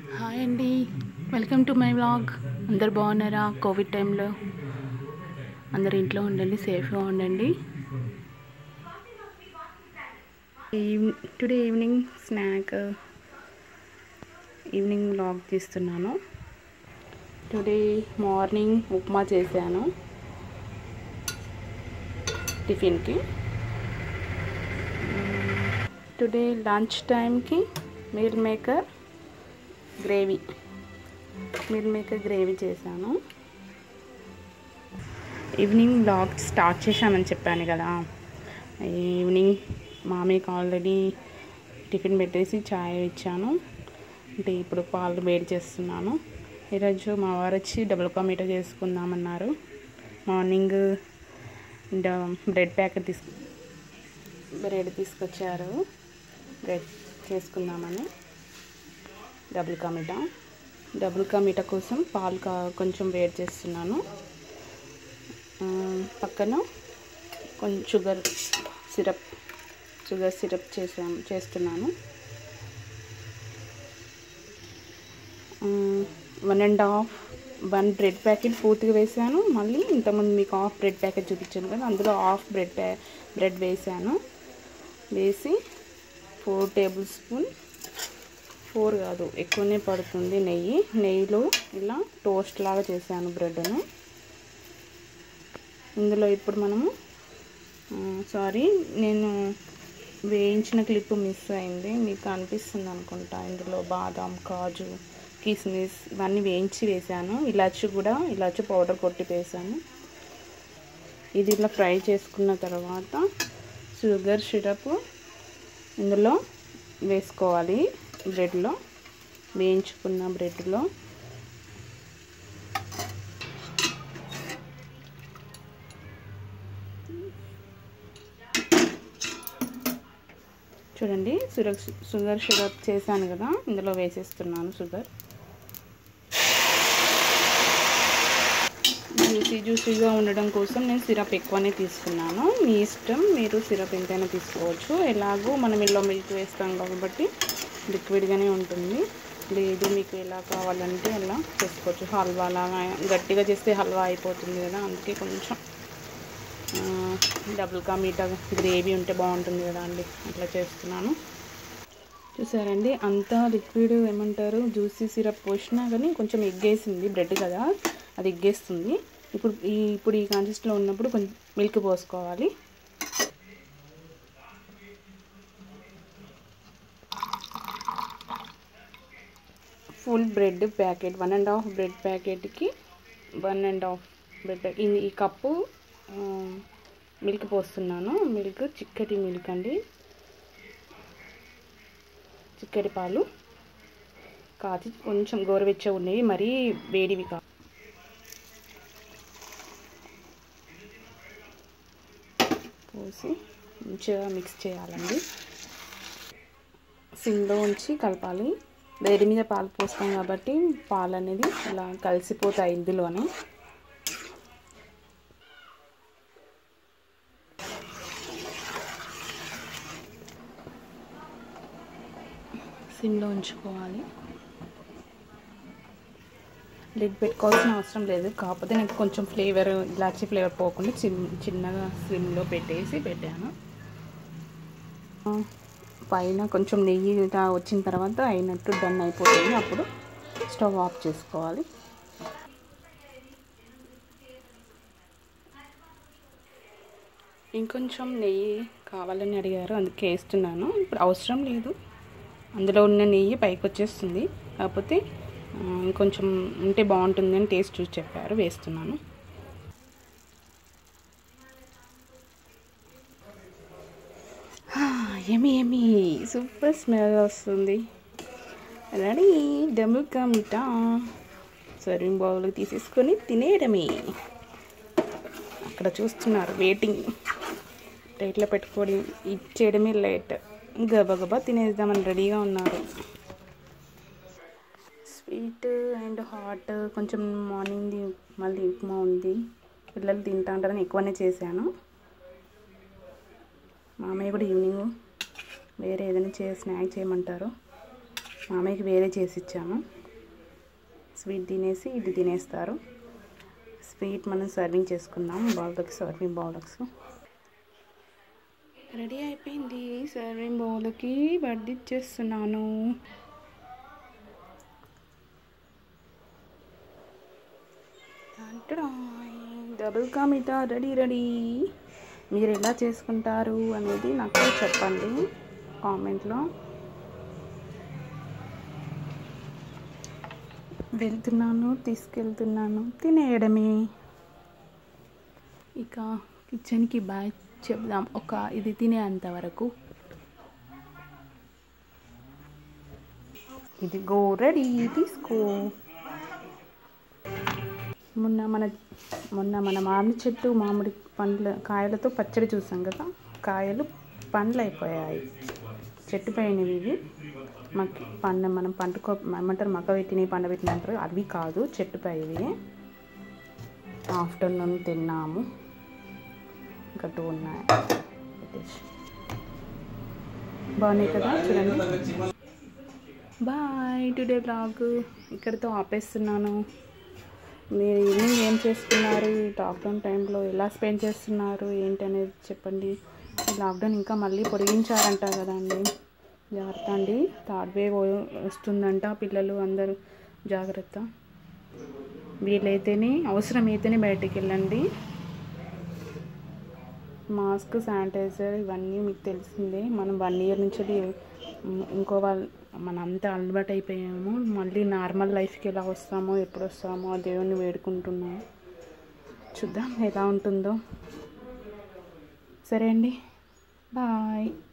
Hi అండి, welcome to my vlog. అందరు బాగున్నారా? కోవిడ్ టైంలో అందరు ఇంట్లో ఉండండి, సేఫ్గా ఉండండి. Today evening snack, evening vlog తీస్తున్నాను. టుడే మార్నింగ్ ఉప్మా చేశాను టిఫిన్కి. టుడే లంచ్ టైంకి మీల్ మేకర్ గ్రేవీ చేశాను. ఈవినింగ్ వ్లాగ్ స్టార్ట్ చేశామని చెప్పాను కదా. ఈవినింగ్ మామయ్యకి ఆల్రెడీ టిఫిన్ పెట్టేసి చాయ్ ఇచ్చాను. అంటే ఇప్పుడు పాలు వేడి చేస్తున్నాను. ఈరోజు మా వారు వచ్చి డబుల్ కా మీఠా చేసుకుందామన్నారు. మార్నింగ్ బ్రెడ్ తీసుకొచ్చారు. బ్రెడ్ చేసుకుందామని డబుల్ కా మీఠా కోసం పాలు కొంచెం వేడి చేస్తున్నాను. పక్కన కొంచెం షుగర్ సిరప్ చేస్తున్నాను. 1 బ్రెడ్ ప్యాకెట్ పూర్తిగా వేసాను. మళ్ళీ ఇంతకుముందు మీకు హాఫ్ బ్రెడ్ ప్యాకెట్ చూపించాను కదా, అందులో హాఫ్ బ్రెడ్ వేసాను. వేసి 4 టేబుల్ స్పూన్, 4 కాదు ఎక్కువనే పడుతుంది నెయ్యిలో ఇలా టోస్ట్ లాగా చేశాను బ్రెడ్ను. ఇందులో ఇప్పుడు మనము నేను వేయించిన క్లిప్ మిస్ అయింది, మీకు అనిపిస్తుంది అనుకుంటా. ఇందులో బాదాం, కాజు, కిస్మిస్ ఇవన్నీ వేయించి వేసాను. ఇలాచి పౌడర్ కొట్టి వేసాను. ఇది ఇలా ఫ్రై చేసుకున్న తర్వాత షుగర్ సిరప్ ఇందులో వేసుకోవాలి. వేయించుకున్న బ్రెడ్లో చూడండి, షుగర్ సిరప్ చేశాను కదా, ఇందులో వేసేస్తున్నాను. షుగర్ జ్యూసీగా ఉండడం కోసం నేను సిరప్ ఎక్కువనే తీసుకున్నాను. మీ ఇష్టం, మీరు సిరప్ ఎంతైనా తీసుకోవచ్చు. ఎలాగో మనం ఇలా మిల్క్ వేస్తాం కాబట్టి లిక్విడ్గానే ఉంటుంది. లేదు మీకు ఎలా కావాలంటే అలా చేసుకోవచ్చు. హల్వా లాగా గట్టిగా చేస్తే హల్వా అయిపోతుంది కదా, అందుకే కొంచెం డబుల్ కా మీఠా గ్రేవీ ఉంటే బాగుంటుంది కదా అండి, అట్లా చేస్తున్నాను. చూసారండి, అంతా లిక్విడ్ ఏమంటారు జ్యూసీ సిరప్ పోసినా కానీ కొంచెం ఎగ్గేసింది. బ్రెడ్ కదా, అది ఎగ్గేస్తుంది. ఇప్పుడు ఈ కన్సిస్టెన్సీలో ఉన్నప్పుడు కొంచెం మిల్క్ పోసుకోవాలి. ఫుల్ బ్రెడ్ ప్యాకెట్ 1.5 బ్రెడ్ ప్యాకెట్కి 1.5 బ్రెడ్ ఈ కప్పు మిల్క్ పోస్తున్నాను. మిల్క్ చిక్కటి మిల్క్ అండి, చిక్కటి పాలు కాచి కొంచెం గోరువెచ్చగా ఉండేవి, మరీ వేడివి కాదు. పోసి మంచిగా మిక్స్ చేయాలండి. సిమ్లో ఉంచి కలపాలి. వేడి మీద పాలు పోస్తాం కాబట్టి పాలు అనేది ఇలా కలిసిపోతాయి ఇందులోనే. సిమ్లో ఉంచుకోవాలి. లిడ్ పెట్టుకోవాల్సిన అవసరం లేదు, కాకపోతే నాకు కొంచెం ఇలాచి ఫ్లేవర్ పోకుండా చిన్నగా సిమ్లో పెట్టాను. పైన కొంచెం నెయ్యి వచ్చిన తర్వాత అయినట్టు డన్ అయిపోతుంది. అప్పుడు స్టవ్ ఆఫ్ చేసుకోవాలి. ఇంకొంచెం నెయ్యి కావాలని అడిగారు, అందుకే వేస్తున్నాను. ఇప్పుడు అవసరం లేదు, అందులో ఉన్న నెయ్యి పైకి వచ్చేస్తుంది. కాకపోతే ఇంకొంచెం ఉంటే బాగుంటుందని టేస్ట్ చూసి చెప్పారు, వేస్తున్నాను. యమ్మీ సూపర్ స్మెల్ వస్తుంది. Ready, double ka meetha serving బౌల్కి తీసేసుకొని తినేయడమే. అక్కడ చూస్తున్నారు, వెయిటింగ్. ప్లేట్లో పెట్టుకొని ఇచ్చేయడమే లేట్. గబగబా తినేద్దామని రెడీగా ఉన్నారు. స్వీట్ అండ్ హాట్ కొంచెం మార్నింగ్ది మళ్ళీ ఉప్మా ఉంది, పిల్లలు తింటా ఉంటారని ఎక్కువనే చేశాను. మామయ్య కూడా ఈవినింగ్ వేరే ఏదైనా స్నాక్ చేయమంటారు. మామయ్యకి వేరే చేసి ఇచ్చాను. స్వీట్ తినేసి ఇది తినేస్తారు. స్వీట్ మనం సర్వింగ్ చేసుకుందాం. బౌల్లోకి సర్వింగ్ బౌల్స్ రెడీ అయిపోయింది. సర్వింగ్ బౌల్కి వడ్డిచ్చేస్తున్నాను. Double ka meetha ready. మీరు ఎలా చేసుకుంటారు అనేది నాకు చెప్పండి కామెంట్లో. తీసుకెళ్తున్నాను తినేయడమే. ఇక కిచెన్కి బాయ్ చెప్దాం ఇది తినేంత వరకు. ఇది గో రెడీ, తీసుకో. మొన్న మన మామిడి చెట్టు మామిడి కాయలతో పచ్చడి చూసాం కదా. కాయలు పండ్లు అయిపోయాయి. చెట్టు పైనవి ఇవి. మనం ఏమంటారు, మక్క పెట్టినవి పండబెట్టిన అంటారు. అవి కాదు, చెట్టుపై ఇవి. ఆఫ్టర్నూన్ తిన్నాము. ఇంకా 2 ఉన్నాయి. బాగున్నాయి కదా, చూడండి. బాయ్. టుడే బ్లాగ్ ఇక్కడితో ఆపేస్తున్నాను. మీరు ఈవినింగ్ ఏం చేస్తున్నారు, ఈ లాక్డౌన్ టైంలో ఎలా స్పెండ్ చేస్తున్నారు ఏంటనేది చెప్పండి. ఈ లాక్డౌన్ ఇంకా మళ్ళీ పొడిగించారంట కదండి. జాగ్రత్త అండి. 3rd వేవ్ వస్తుందంట. పిల్లలు అందరూ జాగ్రత్త. వీలైతేనే అవసరమైతేనే బయటికి వెళ్ళండి. మాస్క్, శానిటైజర్ ఇవన్నీ మీకు తెలిసిందే. మనం 1 year నుంచి మనంతా అలవాటు అయిపోయాము. మళ్ళీ నార్మల్ లైఫ్కి ఎలా వస్తామో, ఎప్పుడు వస్తామో ఆ దేవుణ్ణి వేడుకుంటున్నాము. చూద్దాం ఎలా ఉంటుందో. సరే అండి, బాయ్.